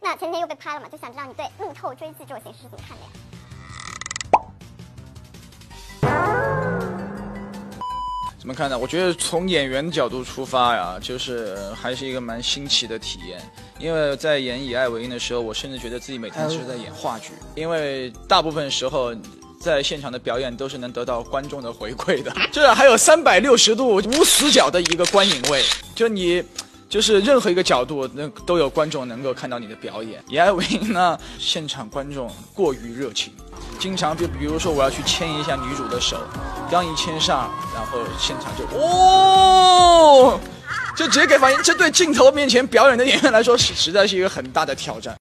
那前几天又被拍了嘛，就想知道你对路透追剧这种形式是怎么看的呀？ 怎么看呢？我觉得从演员角度出发呀，就是还是一个蛮新奇的体验。因为在演《以爱为营》的时候，我甚至觉得自己每天是在演话剧，因为大部分时候在现场的表演都是能得到观众的回馈的，就是还有360度无死角的一个观影位，就你。就是任何一个角度，都有观众能够看到你的表演。以爱为营呢，现场观众过于热情，经常比如说我要去牵一下女主的手，刚一牵上，然后现场就就直接给反应。这对镜头面前表演的演员来说，实在是一个很大的挑战。